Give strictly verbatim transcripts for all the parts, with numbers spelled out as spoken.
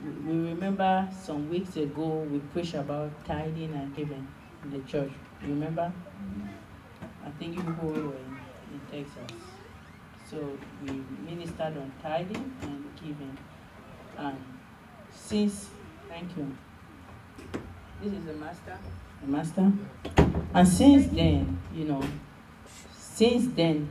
we remember some weeks ago we preached about tithing and giving in the church. Remember? I think you people were in, in Texas. So we ministered on tithing and giving. And since, thank you. This is the master. The master. And since then, you know, since then,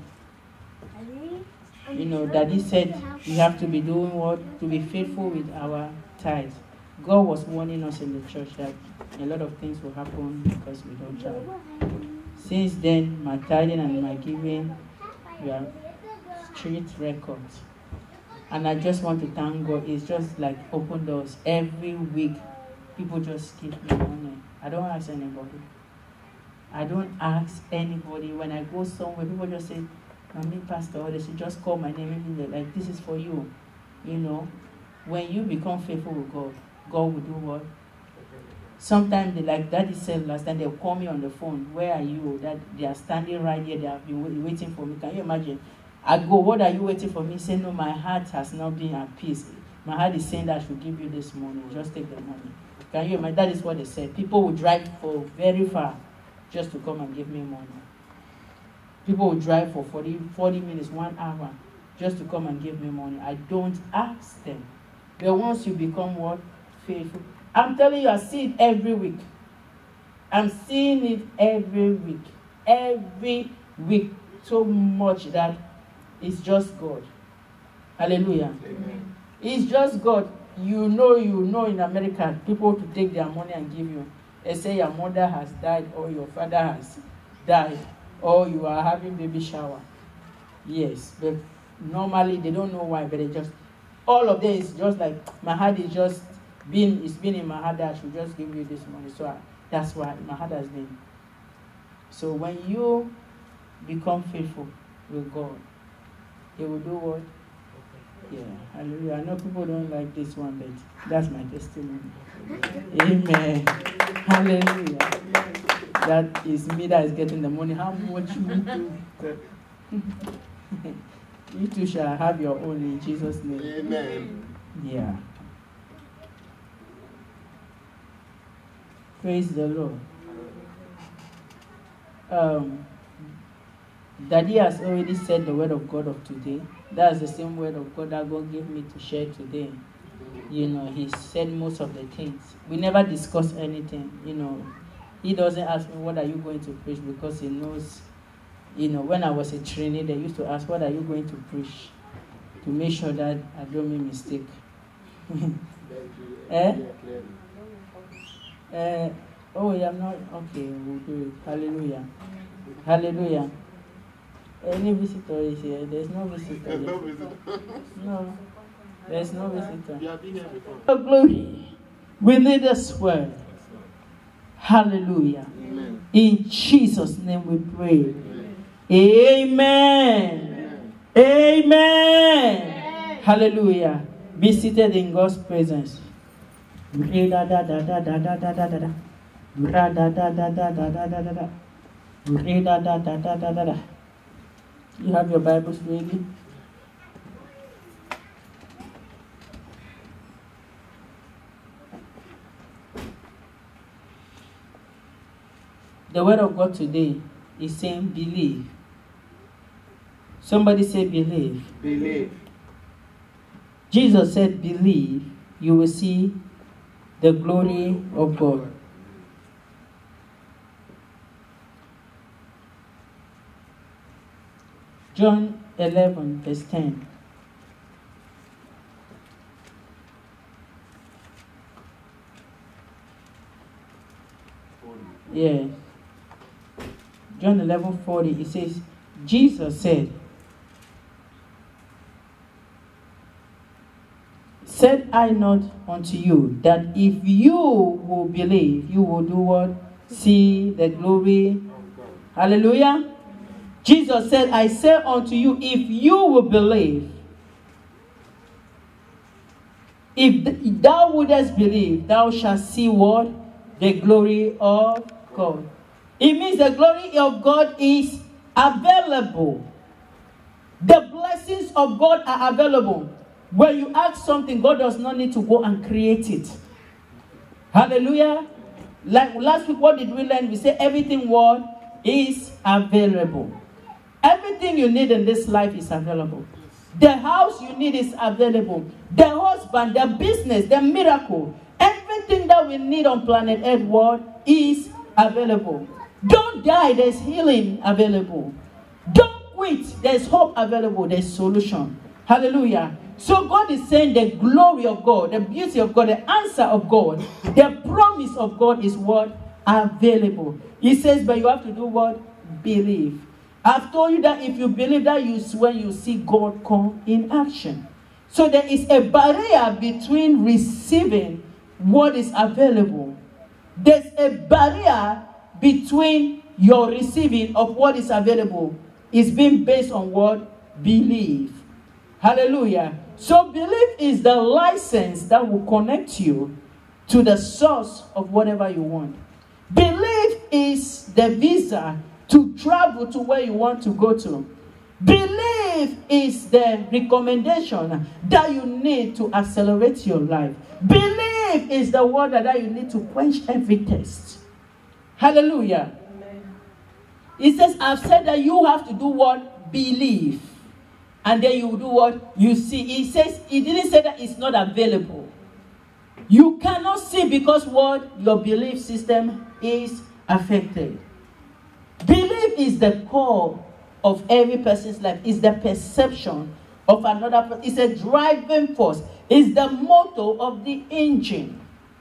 you know, Daddy said we have to be doing what? To be faithful with our tithes. God was warning us in the church that a lot of things will happen because we don't tithe. Since then, my tithing and my giving, we are street records. And I just want to thank God. It's just like open doors. Every week, people just give me money. I don't ask anybody. I don't ask anybody. When I go somewhere, people just say, "Mommy, Pastor," or they should just call my name. Maybe they're like, "This is for you." You know, when you become faithful with God, God will do what? Sometimes they, like Daddy said last time, they'll call me on the phone. "Where are you?" That they are standing right here. They have been waiting for me. Can you imagine? I go, "What are you waiting for me?" Say, "No, my heart has not been at peace. My heart is saying that I should give you this money. Just take the money." Can you imagine? That is what they said. People will drive for very far just to come and give me money. People will drive for forty, forty minutes, one hour, just to come and give me money. I don't ask them. But once you become what? Faithful. I'm telling you, I see it every week. I'm seeing it every week. Every week. So much that it's just God. Hallelujah. Amen. It's just God. You know, you know in America, people to take their money and give you. They say your mother has died or your father has died or you are having baby shower. Yes, but normally they don't know why, but they just, all of them is just like, my heart is just been, it's been in my heart that I should just give you this money. So I, that's why my heart has been. So when you become faithful with God, He will do what? Yeah, hallelujah. I know people don't like this one, but that's my testimony. Amen. Hallelujah. That is me that is getting the money. How much you do? You too shall have your own in Jesus' name. Amen. Yeah. Praise the Lord. Um, Daddy has already said the word of God of today. That's the same word of God that God gave me to share today. You know, He said most of the things. We never discuss anything. You know, He doesn't ask me, "What are you going to preach?" because He knows. You know, when I was a trainee, they used to ask, "What are you going to preach?" to make sure that I don't make mistake. eh? Uh, oh, yeah, I'm not. Okay, we'll do it. Hallelujah. Hallelujah. Any visitor is here? There's no visitor. There's no visitor. No. There's no visitor. You have been here before. Oh, glory. We need this word. Hallelujah. Amen. In Jesus' name we pray. Amen. Amen. Amen. Amen. Hallelujah. Be seated in God's presence. You have your Bibles ready? The word of God today is saying believe. Somebody say believe. Believe. Jesus said believe, you will see the glory of God. John eleven verse ten. Yeah. John eleven forty, it says, Jesus said, Said I not unto you that if you will believe, you will do what? See the glory. Hallelujah. Jesus said, I say unto you, if you will believe, if thou wouldest believe, thou shalt see what? The glory of God. It means the glory of God is available. The blessings of God are available. When you ask something, God does not need to go and create it. Hallelujah. Like last week, what did we learn? We said everything what is available. Everything you need in this life is available. The house you need is available. The husband, the business, the miracle, everything that we need on planet Earth world is available. Don't die, there's healing available. Don't quit, there's hope available, there's solution. Hallelujah. So God is saying the glory of God, the beauty of God, the answer of God, the promise of God is what? Available. He says, but you have to do what? Believe. I've told you that if you believe, that you when you see God come in action. So there is a barrier between receiving what is available. There's a barrier between your receiving of what is available. It's being based on what? Belief. Hallelujah. So belief is the license that will connect you to the source of whatever you want. Belief is the visa to travel to where you want to go to. Belief is the recommendation that you need to accelerate your life. Belief is the word that you need to quench every test. Hallelujah. Amen. It says, I've said that you have to do what? Believe. And then you do what? You see. It says, it didn't say that it's not available. You cannot see because what? Your belief system is affected. Belief is the core of every person's life. It's the perception of another person. It's a driving force. It's the motor of the engine.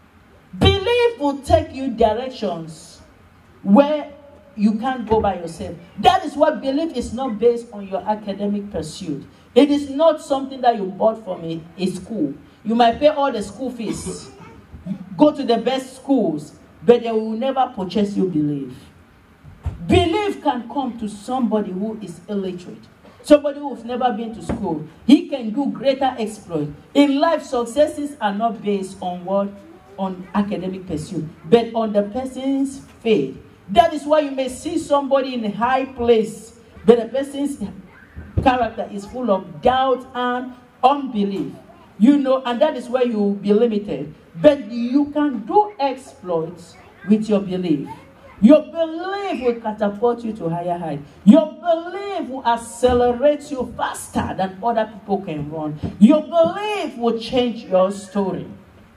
Belief will take you directions where you can't go by yourself. That is what belief is not based on your academic pursuit. It is not something that you bought from a, a school. You might pay all the school fees, go to the best schools, but they will never purchase you belief. Belief can come to somebody who is illiterate, somebody who has never been to school. He can do greater exploits. In life, successes are not based on what? On academic pursuit, but on the person's faith. That is why you may see somebody in a high place, but the person's character is full of doubt and unbelief. You know, and that is where you will be limited. But you can do exploits with your belief. Your belief will catapult you to higher heights. Your belief will accelerate you faster than other people can run. Your belief will change your story.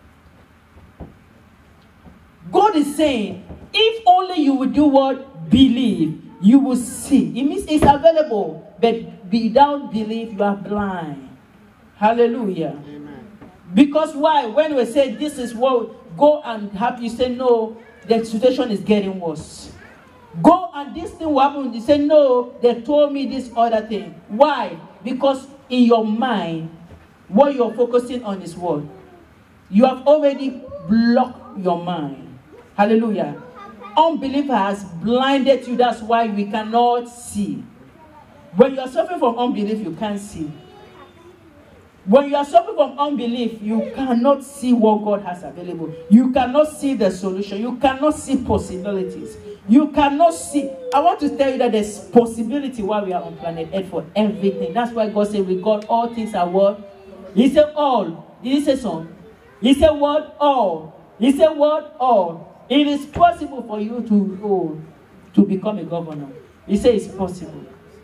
God is saying, if only you will do what? Believe, you will see. It means it's available, but without belief, you are blind. Hallelujah. Amen. Because why? When we say this is what, go and have, you say no, the situation is getting worse. Go and this thing will happen. You say no, they told me this other thing. Why? Because in your mind, what you're focusing on is what? You have already blocked your mind. Hallelujah. Unbelief has blinded you. That's why we cannot see. When you are suffering from unbelief, you can't see. When you are suffering from unbelief, you cannot see what God has available. You cannot see the solution. You cannot see possibilities. You cannot see. I want to tell you that there's possibility while we are on planet Earth for everything. That's why God said, with God, all things are what? He said all. Did he say so? He said what? All. He said what? All. It is possible for you to, oh, to become a governor. He said it's possible.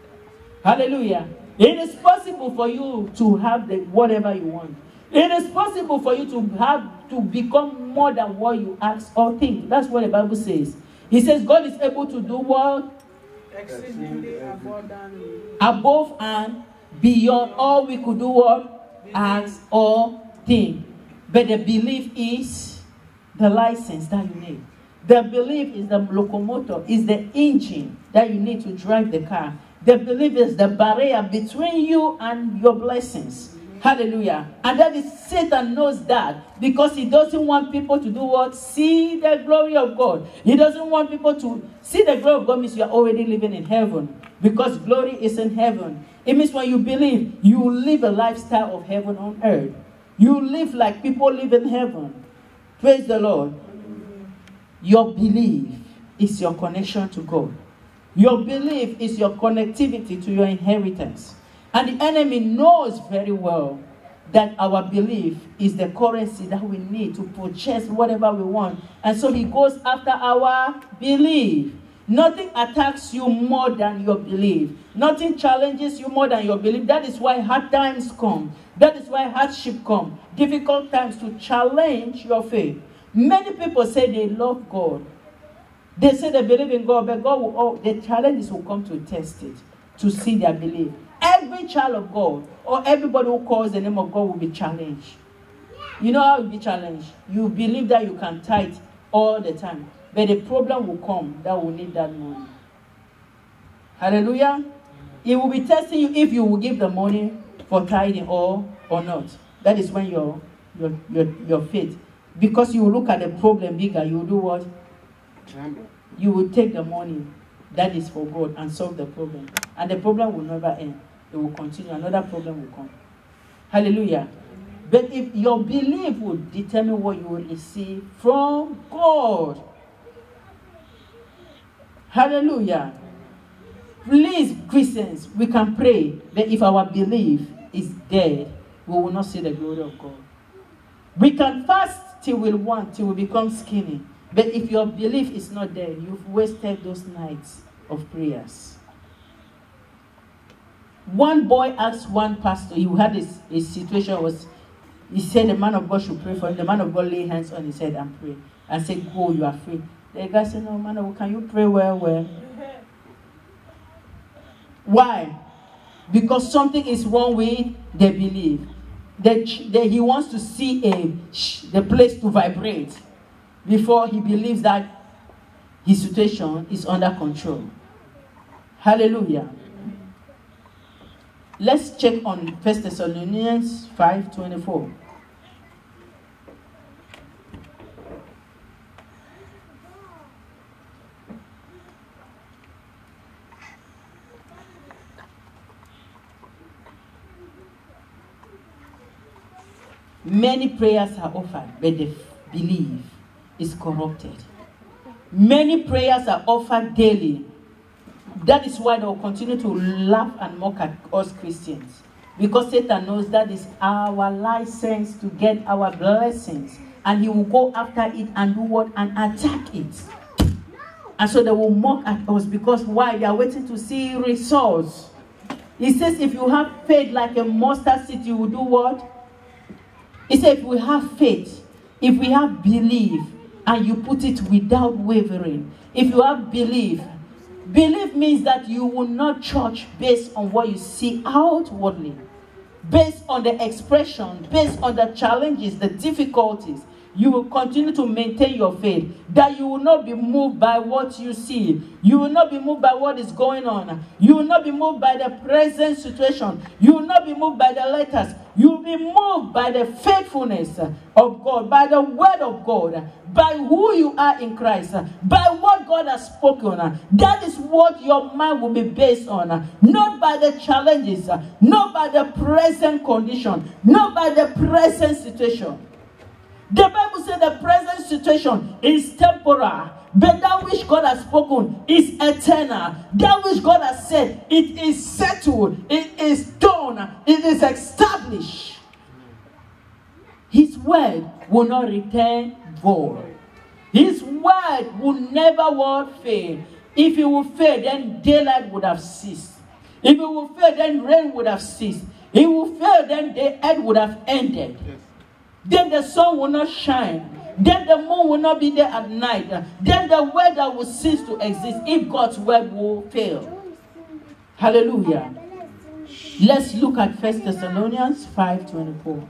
Hallelujah. It is possible for you to have the whatever you want. It is possible for you to have to become more than what you ask or think. That's what the Bible says. He says God is able to do what? Exceedingly abundantly. Above and beyond all we could do what? Ask or think. But the belief is the license that you need. The belief is the locomotive, is the engine that you need to drive the car. The belief is the barrier between you and your blessings. Hallelujah. And that is, Satan knows that because he doesn't want people to do what? See the glory of God. He doesn't want people to see the glory of God. Means you are already living in heaven, because glory is in heaven. It means when you believe, you live a lifestyle of heaven on earth. You live like people live in heaven. Praise the Lord. Your belief is your connection to God. Your belief is your connectivity to your inheritance. And the enemy knows very well that our belief is the currency that we need to purchase whatever we want. And so he goes after our belief. Nothing attacks you more than your belief. Nothing challenges you more than your belief. That is why hard times come. That is why hardship come. Difficult times to challenge your faith. Many people say they love God. They say they believe in God, but God will, oh, the challenges will come to test it, to see their belief. Every child of God, or everybody who calls the name of God, will be challenged. You know how you'll be challenged? You believe that you can tithe all the time, but the problem will come that will need that money. Hallelujah. It will be testing you if you will give the money for tithing or, or not. That is when your, your, your, your faith, because you will look at the problem bigger, you will do what? You will take the money that is for God and solve the problem. And the problem will never end. It will continue. Another problem will come. Hallelujah. But if your belief will determine what you will receive from God. Hallelujah. Please, Christians, we can pray that if our belief is dead, we will not see the glory of God. We can fast till we want, till we become skinny. But if your belief is not there, you've wasted those nights of prayers. One boy asked one pastor, he had a, a situation, was he said the man of God should pray for him. The man of God laid hands on his head and pray. And said, go, you are free. The guy said, no, man of God, can you pray well, well? Why? Because something is wrong with the belief. That, that he wants to see a, the place to vibrate before he believes that his situation is under control. Hallelujah. Let's check on First Thessalonians five twenty-four. Many prayers are offered, but the belief is corrupted. Many prayers are offered daily. That is why they will continue to laugh and mock at us Christians. Because Satan knows that is our license to get our blessings. And he will go after it and do what? And attack it. And so they will mock at us because why? They are waiting to see results. He says if you have faith like a mustard seed, you will do what? He said if we have faith, if we have belief, and you put it without wavering. If you have belief, belief means that you will not judge based on what you see outwardly, based on the expression, based on the challenges, the difficulties. You will continue to maintain your faith, that you will not be moved by what you see. You will not be moved by what is going on. You will not be moved by the present situation. You will not be moved by the letters. You will be moved by the faithfulness of God, by the word of God, by who you are in Christ, by what God has spoken. That is what your mind will be based on. Not by the challenges, not by the present condition, not by the present situation. The Bible says the present situation is temporal, but that which God has spoken is eternal. That which God has said, it is settled, it is done, it is established. His word will not return void. His word will never word fail. If it will fail, then daylight would have ceased. If it will fail, then rain would have ceased. If it will fail, then the earth would have ended. Then the sun will not shine. Then the moon will not be there at night. Then the weather will cease to exist if God's word will fail. Hallelujah. Let's look at First Thessalonians five twenty-four.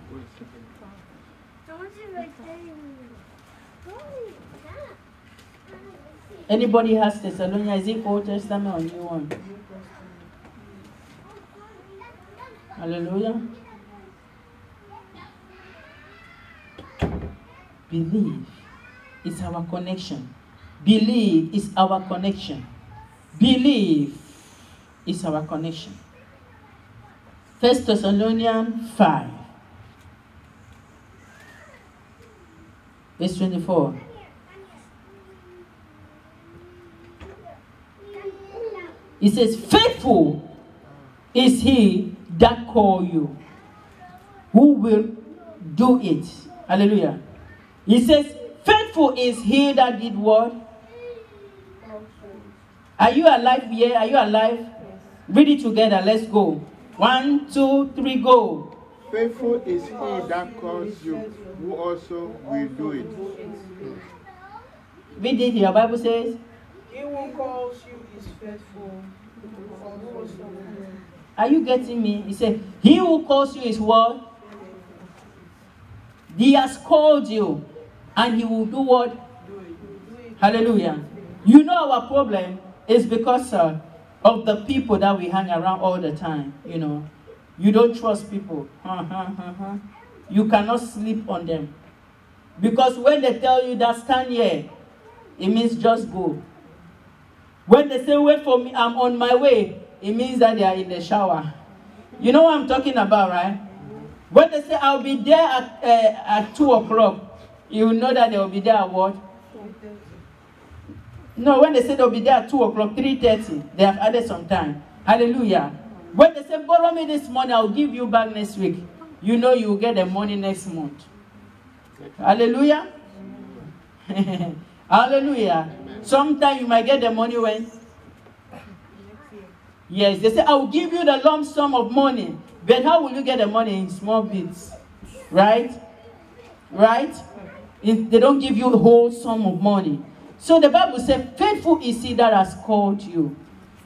Anybody has Thessalonians? Is it Old Testament or New one? Hallelujah. Believe is our connection. Believe is our connection. Believe is our connection. First Thessalonians five, verse twenty-four. It says, faithful is he that call you. who will do it. Hallelujah. He says, faithful is he that did what? Are you alive here? Are you alive? Yes. Read it together. Let's go. One, two, three, go. Faithful is he that calls you, who also will do it. Read it. Your Bible says, he who calls you is faithful. Are you getting me? He said, he who calls you is what? He has called you, and he will do what? Do it. Do it. Hallelujah. You know our problem is because uh, of the people that we hang around all the time. You know, you don't trust people. You cannot sleep on them. Because when they tell you that stand here, it means just go. When they say wait for me, I'm on my way, it means that they are in the shower. You know what I'm talking about, right? When they say I'll be there at, uh, at two o'clock, you know that they will be there at what? No, when they say they'll be there at two o'clock, three thirty, they have added some time. Hallelujah. When they say borrow me this money, I'll give you back next week, you know you will get the money next month. Hallelujah. Hallelujah. Sometimes you might get the money when? Yes, they say, I will give you the lump sum of money. But how will you get the money? In small bits? Right? Right? If they don't give you the whole sum of money. So the Bible says, faithful is he that has called you.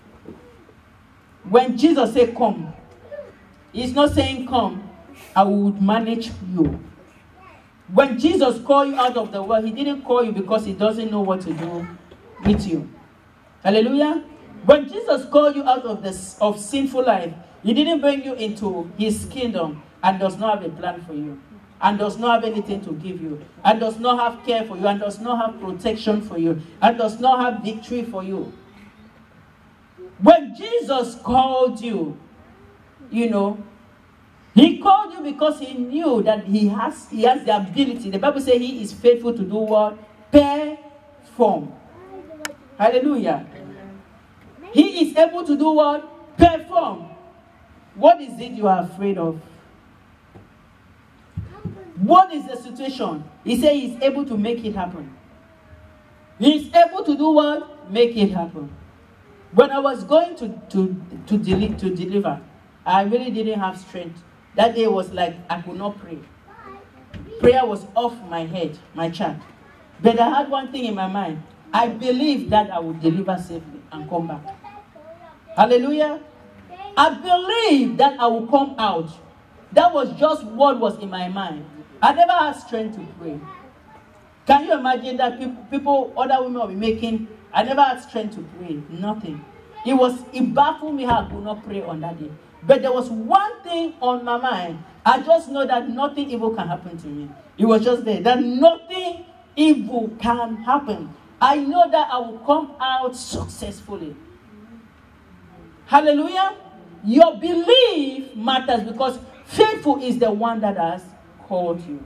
When Jesus said, come, he's not saying, come, I will manage you. When Jesus called you out of the world, he didn't call you because he doesn't know what to do with you. Hallelujah. When Jesus called you out of this of sinful life, he didn't bring you into his kingdom and does not have a plan for you, and does not have anything to give you, and does not have care for you, and does not have protection for you, and does not have victory for you. When Jesus called you, you know, he called you because he knew that he has, he has the ability. The Bible says he is faithful to do what? Perform. Hallelujah. He is able to do what? Perform. What is it you are afraid of? What is the situation? He said he is able to make it happen. He is able to do what? Make it happen. When I was going to, to, to, deli to deliver, I really didn't have strength. That day was like I could not pray. Prayer was off my head, my chart. But I had one thing in my mind. I believed that I would deliver safely and come back. Hallelujah. I believed that I would come out. That was just what was in my mind. I never had strength to pray. Can you imagine that people, people other women will be making, I never had strength to pray. Nothing. It was, it baffled me how I could not pray on that day. But there was one thing on my mind. I just know that nothing evil can happen to me. It was just there. That nothing evil can happen. I know that I will come out successfully. Hallelujah. Your belief matters because faithful is the one that has called you.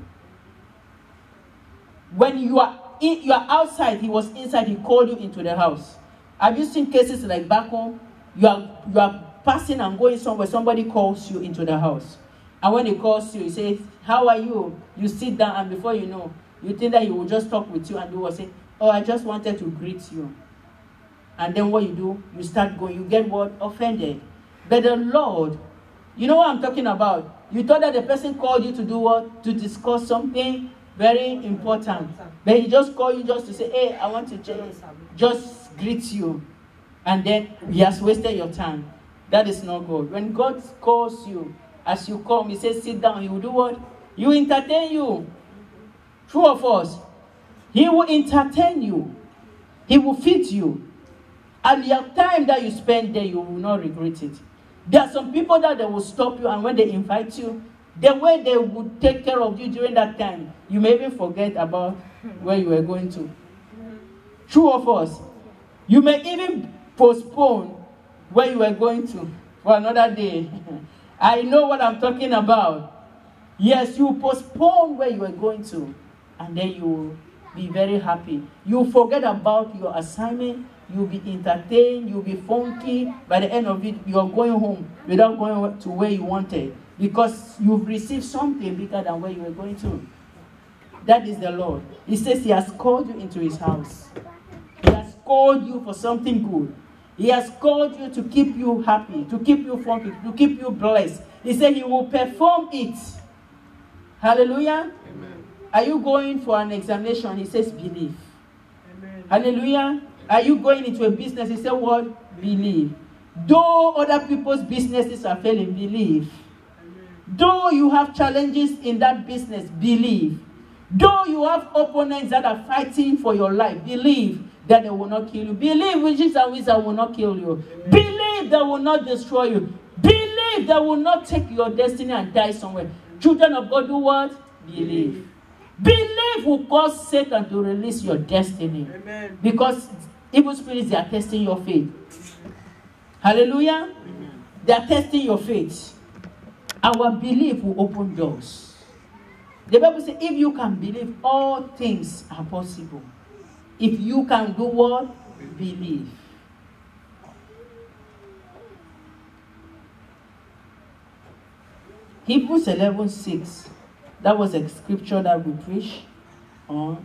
When you are in, you are outside, he was inside, he called you into the house. Have you seen cases like back home? You are, you are passing and going somewhere, somebody calls you into the house. And when he calls you, he says, how are you? You sit down, and before you know, you think that he will just talk with you and do what say, oh, I just wanted to greet you. And then what you do, you start going, you get what? Offended. But the Lord, you know what I'm talking about? You thought that the person called you to do what? To discuss something very important. But he just called you just to say, hey, I want to just, just greet you. And then he has wasted your time. That is not good. When God calls you, as you come, he says, sit down. He will do what? He will entertain you. True of us. He will entertain you. He will feed you. And the time that you spend there, you will not regret it. There are some people that they will stop you, and when they invite you, the way they would take care of you during that time, you may even forget about where you were going to. True of us. You may even postpone where you were going to for another day. I know what I'm talking about. Yes, you postpone where you were going to, and then you will be very happy. You forget about your assignment. You'll be entertained. You'll be funky. By the end of it, you're going home without going to where you wanted. because you've received something bigger than where you were going to. That is the Lord. He says he has called you into his house. He has called you for something good. He has called you to keep you happy, to keep you funky, to keep you blessed. He said he will perform it. Hallelujah. Amen. Are you going for an examination? He says believe. Amen. Hallelujah. Are you going into a business? He said what? Believe. Though other people's businesses are failing, believe. Amen. Though you have challenges in that business, believe. Though you have opponents that are fighting for your life, believe that they will not kill you. Believe witches and wizards will not kill you. Amen. Believe they will not destroy you. Believe they will not take your destiny and die somewhere. Children of God, do what? Believe. Believe will cause Satan to release your destiny. Amen. Because evil spirits, they are testing your faith. Hallelujah. Amen. They are testing your faith. Our belief will open doors. The Bible says, if you can believe, all things are possible. If you can do what? Believe. Hebrews eleven six. That was a scripture that we preached on.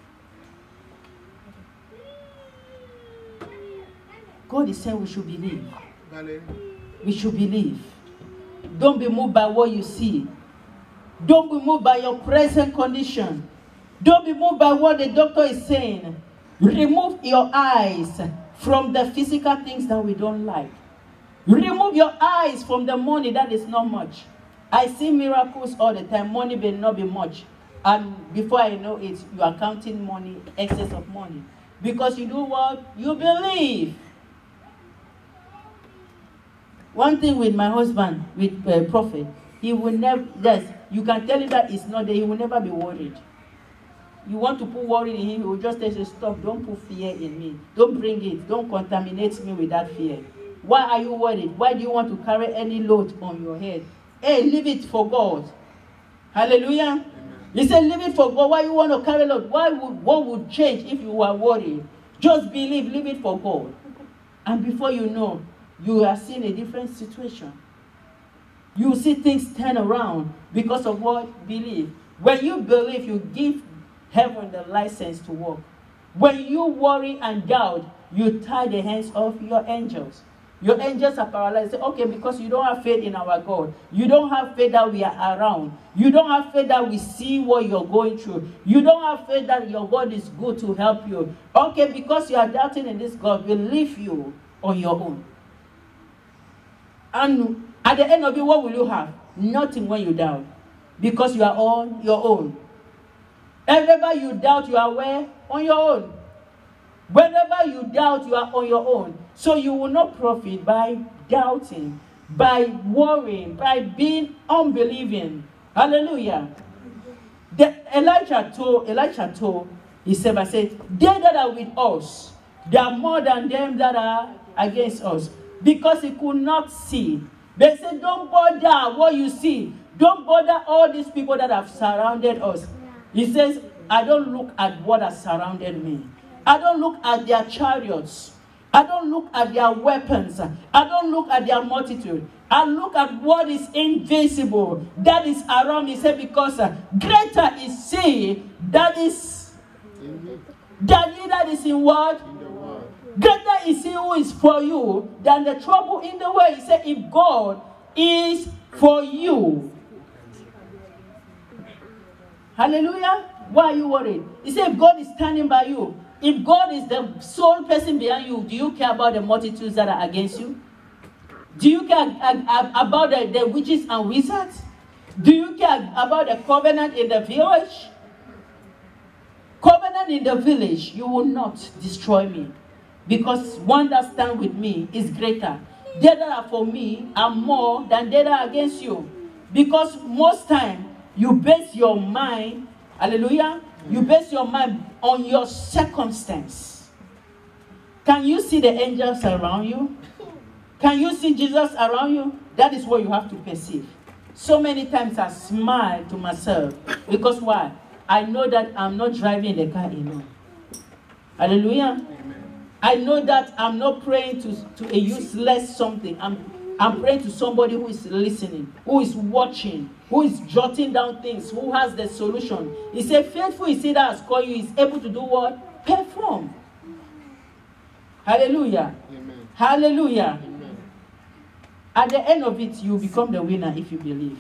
God is saying we should believe. Vale. We should believe. Don't be moved by what you see. Don't be moved by your present condition. Don't be moved by what the doctor is saying. Remove your eyes from the physical things that we don't like. Remove your eyes from the money that is not much. I see miracles all the time. Money may not be much. And before I know it, you are counting money, excess of money. Because you do what? You believe. One thing with my husband, with uh, Prophet, he will never, yes, you can tell him that it's not there, he will never be worried. You want to put worry in him, he will just tell you, stop, don't put fear in me. Don't bring it, don't contaminate me with that fear. Why are you worried? Why do you want to carry any load on your head? Hey, leave it for God. Hallelujah. Amen. He said, leave it for God. Why you want to carry load? Why would, what would change if you were worried? Just believe, leave it for God. And before you know, you are seeing a different situation. You see things turn around because of what? Believe. When you believe, you give heaven the license to work. When you worry and doubt, you tie the hands of your angels. Your angels are paralyzed. Say, okay, because you don't have faith in our God. You don't have faith that we are around. You don't have faith that we see what you're going through. You don't have faith that your God is good to help you. Okay, because you are doubting in this God, we leave you on your own. And at the end of it, what will you have? Nothing when you doubt. Because you are on your own. Whenever you doubt, you are where? On your own. Whenever you doubt, you are on your own. So you will not profit by doubting, by worrying, by being unbelieving. Hallelujah. The, Elijah told, Elijah told his servant, said, they that are with us, they are more than them that are against us. Because he could not see. They said, don't bother what you see. Don't bother all these people that have surrounded us. He says, I don't look at what has surrounded me. I don't look at their chariots. I don't look at their weapons. I don't look at their multitude. I look at what is invisible, that is around me. He said, because uh, greater is he that is, than he that is in what? In the world. Greater is he who is for you than the trouble in the way. He said, if God is for you. Hallelujah. Why are you worried? He said, if God is standing by you, if God is the sole person behind you, do you care about the multitudes that are against you? Do you care about the, the witches and wizards? Do you care about the covenant in the village? Covenant in the village, you will not destroy me. Because one that stands with me is greater. They that are for me are more than they that are against you. Because most time, you base your mind, hallelujah, you base your mind on your circumstance. Can you see the angels around you? Can you see Jesus around you? That is what you have to perceive. So many times I smile to myself. Because why? I know that I'm not driving the car alone. Hallelujah. Amen. I know that I'm not praying to, to a useless something. I'm I'm praying to somebody who is listening, who is watching, who is jotting down things, who has the solution. He said, faithful is he that has called you, is able to do what? Perform. Hallelujah. Amen. Hallelujah. Amen. At the end of it, you become the winner if you believe.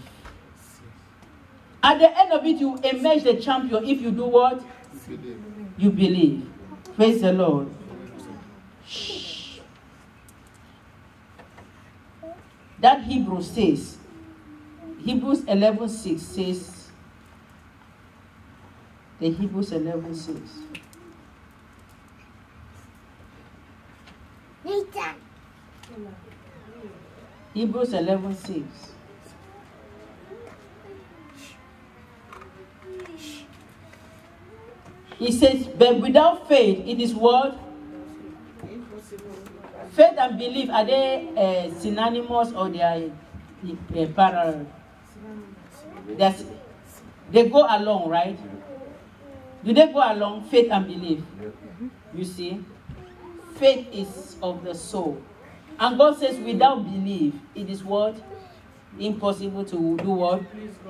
At the end of it, you emerge the champion if you do what? You believe. You believe. Praise the Lord. Shh. That Hebrew says, Hebrews eleven six says, the Hebrews eleven six. Hebrews eleven six. He says, but without faith, it is what? Impossible. Faith and belief, are they uh, synonymous or they are uh, parallel? That's, they go along, right? Do they go along, faith and belief? You see? Faith is of the soul. And God says, without belief, it is what? Impossible to do what?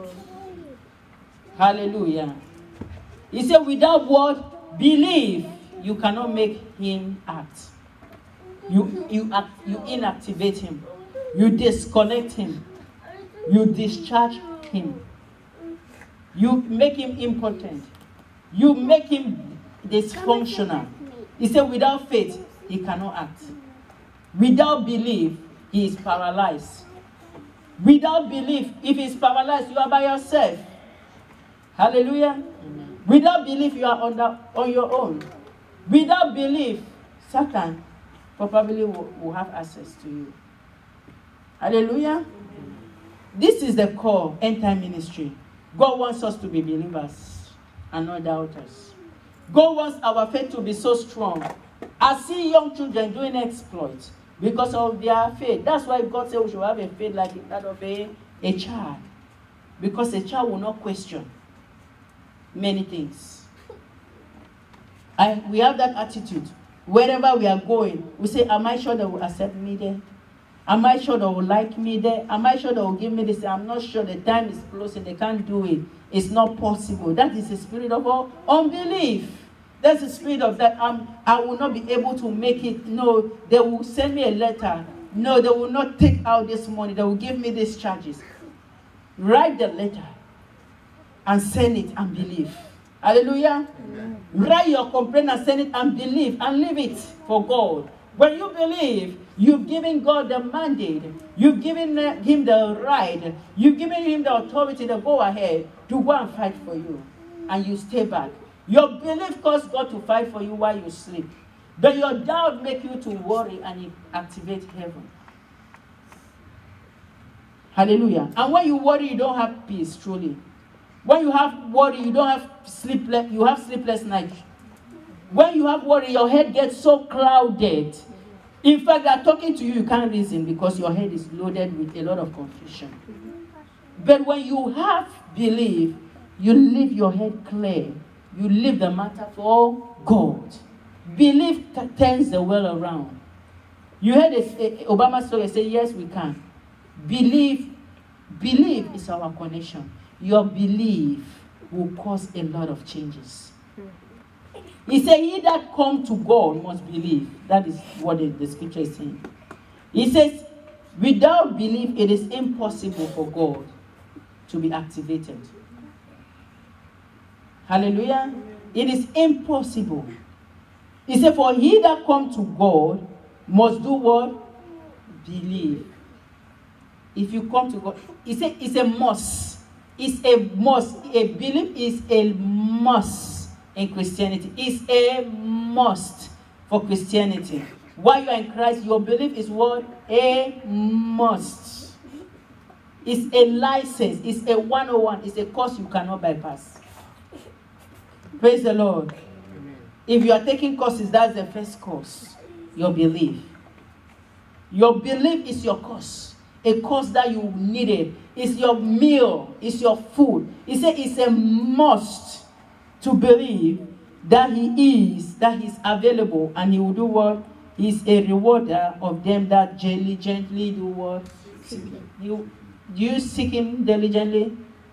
Hallelujah. He said, without what? Belief, you cannot make him act. You, you, act, you inactivate him. You disconnect him. You discharge him. You make him impotent. You make him dysfunctional. He said, without faith, he cannot act. Without belief, he is paralyzed. Without belief, if he is paralyzed, you are by yourself. Hallelujah. Amen. Without belief, you are on, the, on your own. Without belief, Satan probably will, will have access to you. Hallelujah. Amen. This is the core end-time ministry. God wants us to be believers and not doubters. God wants our faith to be so strong. I see young children doing exploits because of their faith. That's why God said we should have a faith like that of a, a child. Because a child will not question many things. And we have that attitude. Wherever we are going, we say, am I sure they will accept me there? Am I sure they will like me there? Am I sure they will give me this? I'm not sure. The time is closing. They can't do it. It's not possible. That is the spirit of unbelief. That's the spirit of that. Um, I will not be able to make it. No, they will send me a letter. No, they will not take out this money. They will give me these charges. Write the letter and send it and believe. Hallelujah. Amen. Write your complaint and send it and believe and leave it for God. When you believe, you've given God the mandate. You've given him the right. You've given him the authority to go ahead to go and fight for you. And you stay back. Your belief caused God to fight for you while you sleep. But your doubt makes you to worry and activate heaven. Hallelujah. And when you worry, you don't have peace, truly. When you have worry, you don't have sleepless, you have sleepless nights. When you have worry, your head gets so clouded. In fact, they're talking to you, you can't reason because your head is loaded with a lot of confusion. But when you have belief, you leave your head clear. You leave the matter for God. Belief turns the world around. You heard a, a, Obama story say, yes, we can. Belief, belief is our connection. Your belief will cause a lot of changes. He said, he that come to God must believe. That is what the, the scripture is saying. He says, without belief, it is impossible for God to be activated. Hallelujah. It is impossible. He said, for he that come to God must do what? Believe. If you come to God, he said it's a must. It's a must. A belief is a must in Christianity. It's a must for Christianity. While you are in Christ, your belief is what? A must. It's a license. It's a one oh one. It's a course you cannot bypass. Praise the Lord. Amen. If you are taking courses, that's the first course. Your belief. Your belief is your course. A course that you needed. It's your meal. It's your food. He said it's a must to believe that he is, that he's available, and he will do what? He's a rewarder of them that diligently do what? Seek him. You, do you seek him diligently?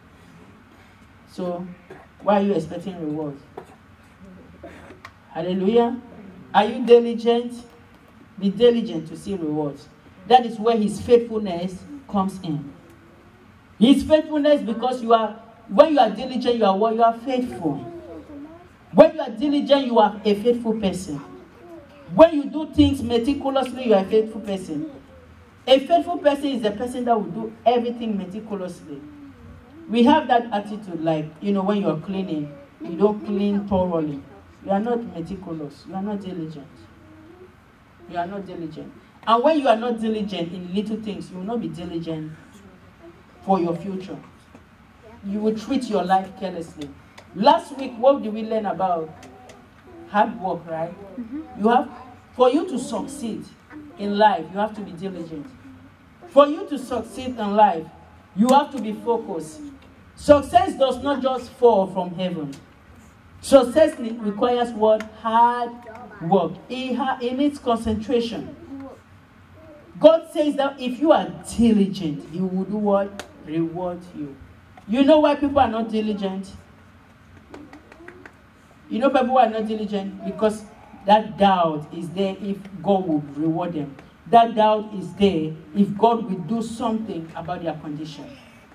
So, why are you expecting rewards? Hallelujah. Are you diligent? Be diligent to see rewards. That is where his faithfulness comes in. His faithfulness, because you are, when you are diligent, you are what? You are faithful. When you are diligent, you are a faithful person. When you do things meticulously, you are a faithful person. A faithful person is a person that will do everything meticulously. We have that attitude, like, you know, when you are cleaning, you don't clean thoroughly. You are not meticulous. You are not diligent. You are not diligent. And when you are not diligent in little things, you will not be diligent for your future. You will treat your life carelessly. Last week, what did we learn about? Hard work, right? Mm-hmm. You have, for you to succeed in life, you have to be diligent. For you to succeed in life, you have to be focused. Success does not just fall from heaven. Success requires what? Hard work. It, ha- it needs concentration. God says that if you are diligent, He will do what? Reward you. You know why people are not diligent? You know people are not diligent because that doubt is there if God will reward them. That doubt is there if God will do something about their condition.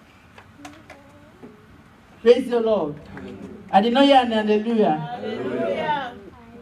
Praise the Lord. I did not hear an hallelujah. Hallelujah.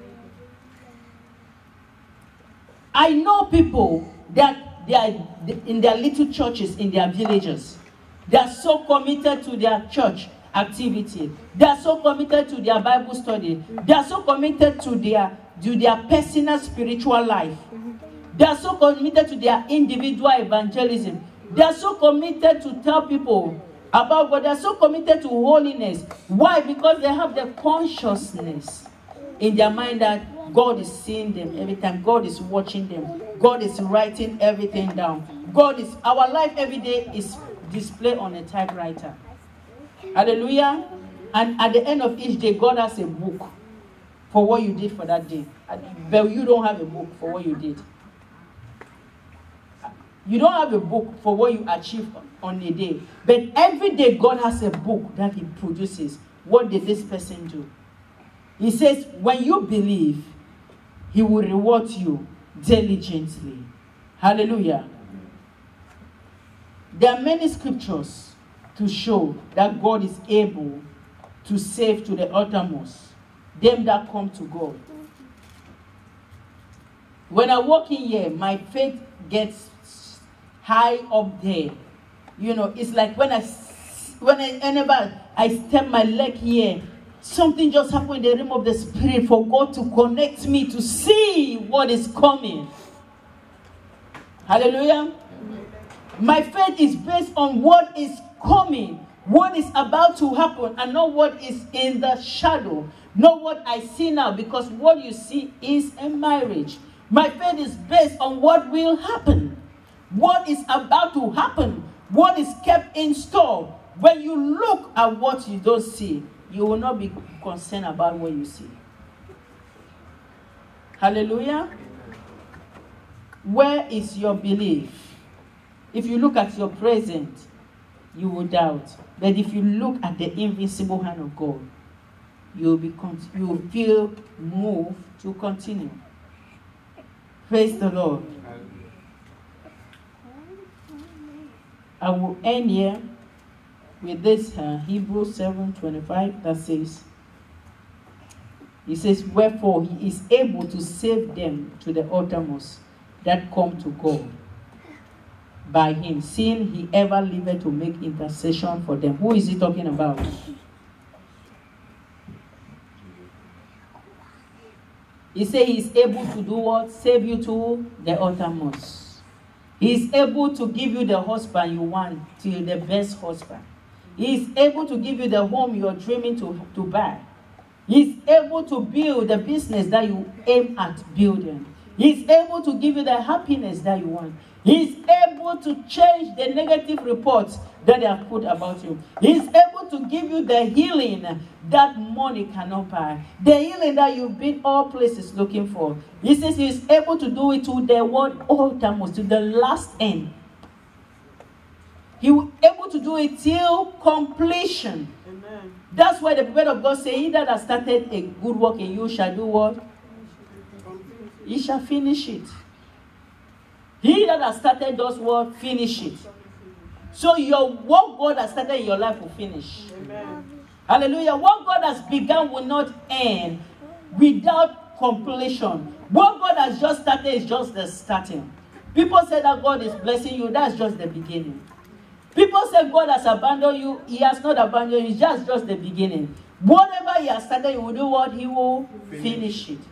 I know people that they are in their little churches, in their villages. They are so committed to their church activity. They are so committed to their Bible study. They are so committed to their, to their personal spiritual life. They are so committed to their individual evangelism. They are so committed to tell people about God. They are so committed to holiness. Why? Because they have the consciousness in their mind that God is seeing them every time. God is watching them. God is writing everything down. God is, our life every day is displayed on a typewriter. Hallelujah. And at the end of each day, God has a book for what you did for that day. But you don't have a book for what you did. You don't have a book for what you achieved on a day. But every day, God has a book that He produces. What did this person do? He says, when you believe, He will reward you diligently. Hallelujah. There are many scriptures to show that God is able to save to the uttermost them that come to God. When I walk in here, my faith gets high up there. You know, it's like when I, when I, whenever I step my leg here, something just happened in the realm of the Spirit for God to connect me to see what is coming. Hallelujah. My faith is based on what is coming, what is about to happen, and not what is in the shadow, not what I see now, because what you see is a marriage. My faith is based on what will happen, what is about to happen, what is kept in store. When you look at what you don't see, you will not be concerned about what you see. Hallelujah. Where is your belief? If you look at your present, you will doubt. But if you look at the invisible hand of God, you will be you will feel moved to continue. Praise the Lord. I will end here with this uh, Hebrews seven twenty-five that says, He says, wherefore He is able to save them to the uttermost that come to God by Him, seeing He ever liveth to make intercession for them. Who is He talking about? He said He is able to do what? Save you to the uttermost. He is able to give you the husband you want, to the best husband. He is able to give you the home you are dreaming to, to buy. He is able to build the business that you aim at building. He is able to give you the happiness that you want. He's able to change the negative reports that they have put about you. He's able to give you the healing that money cannot buy. The healing that you've been all places looking for. He says he's able to do it to the word ultimate, to the last end. He was able to do it till completion. Amen. That's why the word of God says, he that has started a good work in you shall do what? He shall finish it. He that has started those work, finish it. So your what God has started in your life will finish. Amen. Hallelujah. What God has begun will not end without completion. What God has just started is just the starting. People say that God is blessing you. That's just the beginning. People say God has abandoned you. He has not abandoned you. It's just, just the beginning. Whatever he has started, he will do what? He will finish, finish it.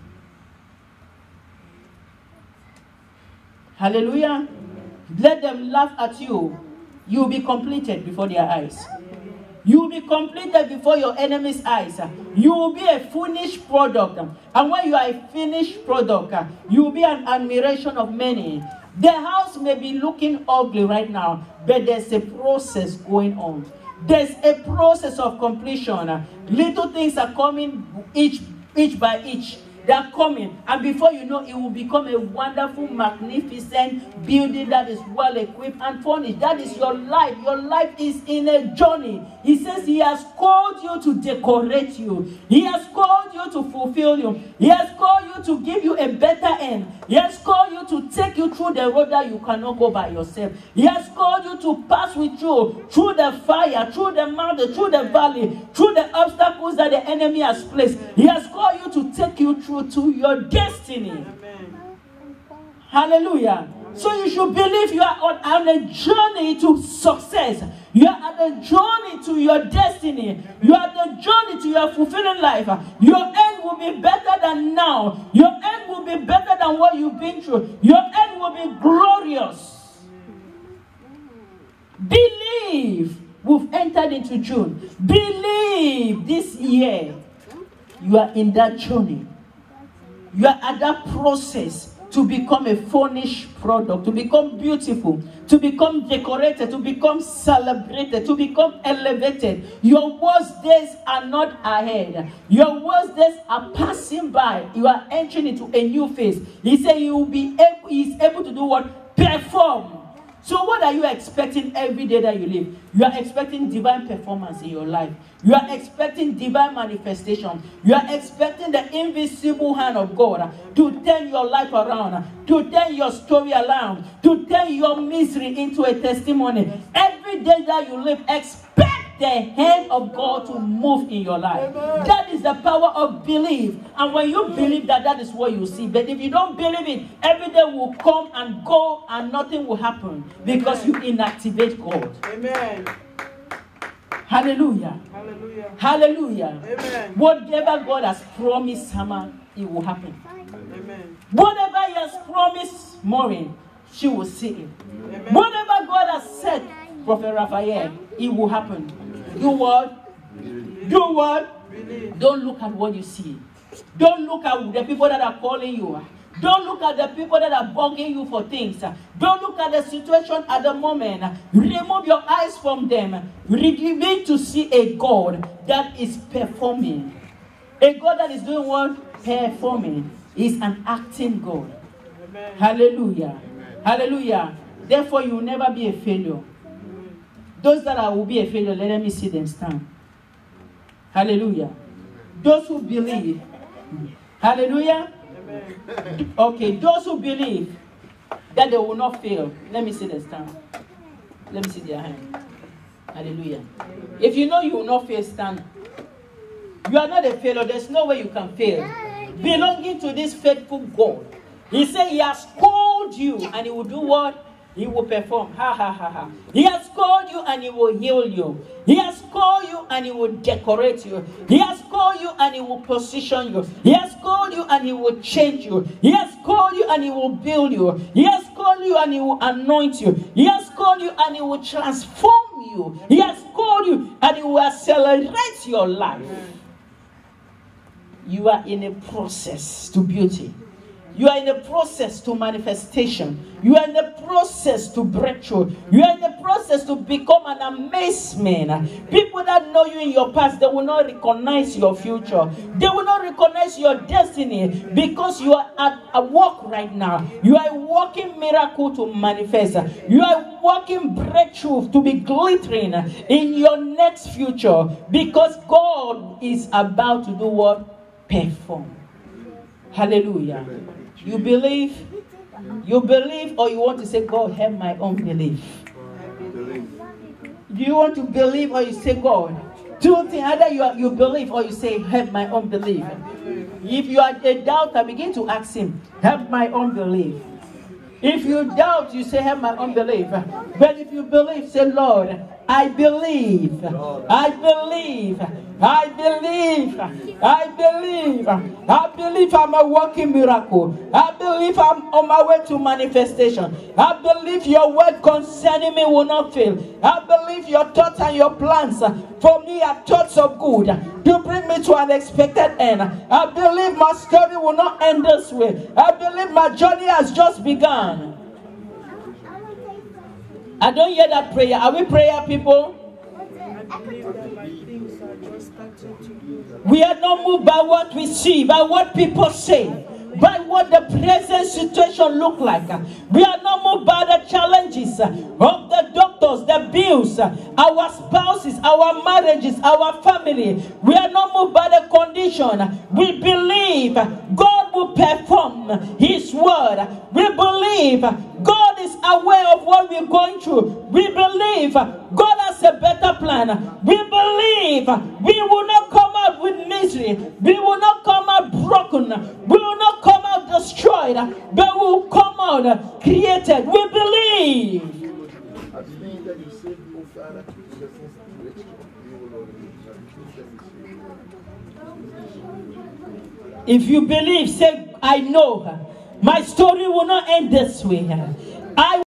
Hallelujah. Let them laugh at you. You will be completed before their eyes. You will be completed before your enemy's eyes. You will be a finished product. And when you are a finished product, you will be an admiration of many. The house may be looking ugly right now, but there's a process going on. There's a process of completion. Little things are coming each, each by each. They are coming, and before you know, it will become a wonderful, magnificent building that is well equipped and furnished. That is your life. Your life is in a journey. He says he has called you to decorate you. He has called you to fulfill you. He has called you to give you a better end. He has called you to take you through the road that you cannot go by yourself. He has called you to pass with you through the fire, through the mountain, through the valley, through the obstacles that the enemy has placed. He has called you to take you through to your destiny. Amen. Hallelujah. So you should believe you are on, on a journey to success. You are on a journey to your destiny. You are on a journey to your fulfilling life. Your end will be better than now. Your end will be better than what you've been through. Your end will be glorious. Believe. We've entered into June. Believe this year you are in that journey. You are at that process to become a furnished product, to become beautiful, to become decorated, to become celebrated, to become elevated. Your worst days are not ahead. Your worst days are passing by. You are entering into a new phase. He said you will be able, he is able to do what? Perform. So what are you expecting every day that you live? You are expecting divine performance in your life. You are expecting divine manifestation. You are expecting the invisible hand of God to turn your life around, to turn your story around, to turn your misery into a testimony. Every day that you live, expect the hand of God to move in your life. Amen. That is the power of belief. And when you believe that, that is what you see. But if you don't believe it, every day will come and go and nothing will happen because Amen. You inactivate God. Amen. Hallelujah. Hallelujah. Hallelujah. Amen. Whatever God has promised, Hannah, it will happen. Amen. Whatever He has promised Maureen, she will see it. Amen. Whatever God has said, Prophet Raphael, it will happen. Do what? Do what? Don't look at what you see. Don't look at the people that are calling you. Don't look at the people that are bugging you for things. Don't look at the situation at the moment. Remove your eyes from them. Begin to see a God that is performing. A God that is doing what? Performing. Is an acting God. Amen. Hallelujah. Amen. Hallelujah. Therefore, you will never be a failure. Those that are, will be a failure, let me see them stand. Hallelujah. Those who believe. Hallelujah. Amen. Okay, those who believe that they will not fail, let me see them stand. Let me see their hand. Hallelujah. If you know you will not fail, stand. You are not a failure. There's no way you can fail. Belonging to this faithful God. He said He has called you and He will do what? He will perform. Ha ha ha ha. He has called you and He will heal you. He has called you and He will decorate you. He has called you and He will position you. He has called you and He will change you. He has called you and He will build you. He has called you and He will anoint you. He has called you and He will transform you. He has called you and He will accelerate your life. You are in a process to beauty. You are in the process to manifestation. You are in the process to breakthrough. You are in the process to become an amazement. People that know you in your past, they will not recognize your future. They will not recognize your destiny because you are at a walk right now. You are a walking miracle to manifest. You are a walking breakthrough to be glittering in your next future because God is about to do what? Perform. Hallelujah. You believe? You believe, or you want to say, God, help my unbelief? Do you want to believe, or you say, God? Two things. Either you, are, you believe, or you say, help my unbelief. If you are a doubter, begin to ask him, help my unbelief. If you doubt, you say, help my unbelief. But if you believe, say, Lord, I believe. I believe. I believe. I believe. I believe I'm a walking miracle. I believe I'm on my way to manifestation. I believe your word concerning me will not fail. I believe your thoughts and your plans for me are thoughts of good to bring me to an expected end. I believe my story will not end this way. I believe my journey has just begun. I don't hear that prayer. Are we prayer people? We are not moved by what we see, by what people say, by what the present situation look like. We are not moved by the challenges of the doctors, the bills, our spouses, our marriages, our family. We are not moved by the condition. We believe God will perform his word. We believe God is aware of what we're going through. We believe God has a better plan. We believe we will not come out with misery. We will not come out broken. We will not come out destroyed. But we will come out created. We believe. If you believe, say, I know my story will not end this way. I